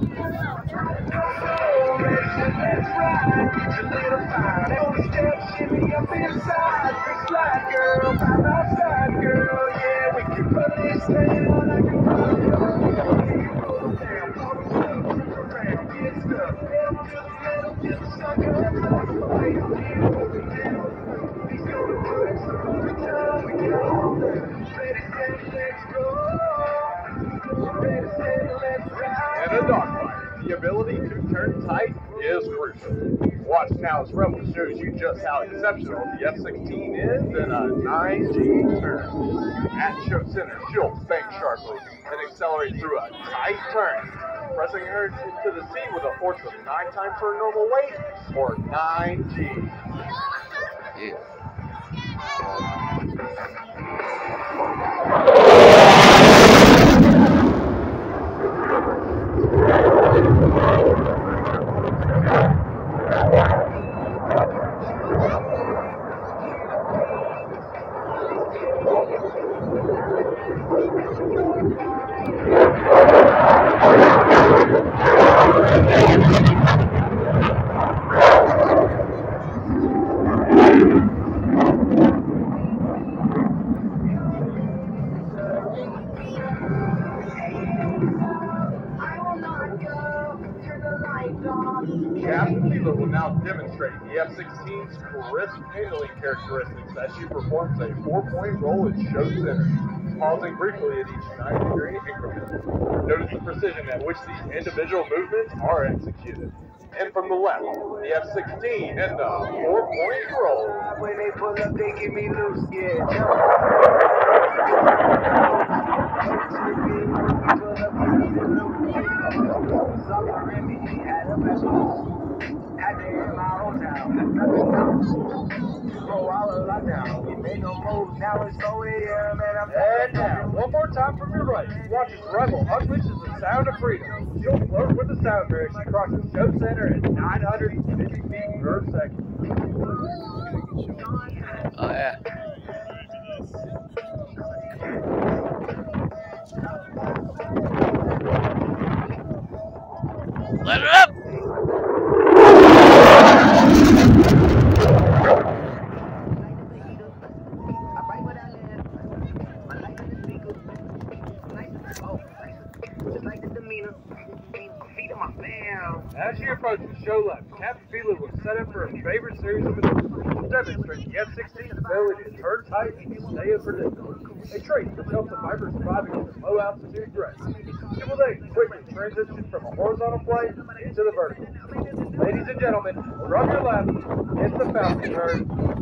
In a dogfight, the ability to turn tight is crucial. Watch now as Rebel shows you just how exceptional the F-16 is in a 9G turn. At show center, she'll bank sharply and accelerate through a tight turn, pressing her into the seat with a force of 9 times her normal weight, or 9G. Yeah. Captain Leela will now demonstrate the F-16's crisp handling characteristics as she performs a 4-point roll at show center, pausing briefly at each 90-degree increment. Notice the precision at which these individual movements are executed. And from the left, the F-16 and the 4-point roll. When they pull up, they give me loose, yeah. And now, one more time from your right. Watch as Rebel unleashes the sound of freedom. She'll flirt with the sound as she crosses show center at 950 feet per second. Oh, yeah. Let her up! As she approaches show left, Captain Fila will set up for her favorite series of maneuvers, demonstrating the F-16's ability to turn tight and stay in predicament, a trait that helps the Viper survive against low altitude threats. She will then quickly transition from a horizontal flight into the vertical. Ladies and gentlemen, from your left, it's the Falcon turn.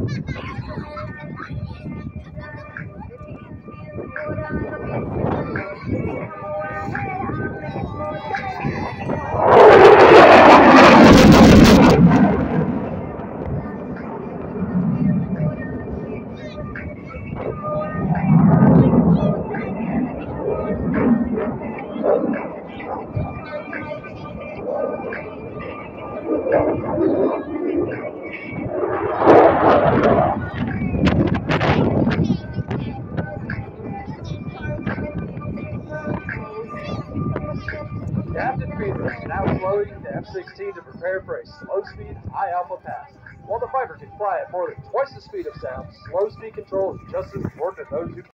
Captain Peter is now slowing the F-16 to prepare for a slow-speed, high-alpha pass. While the Viper can fly at more than twice the speed of sound, slow-speed control is just as important to those who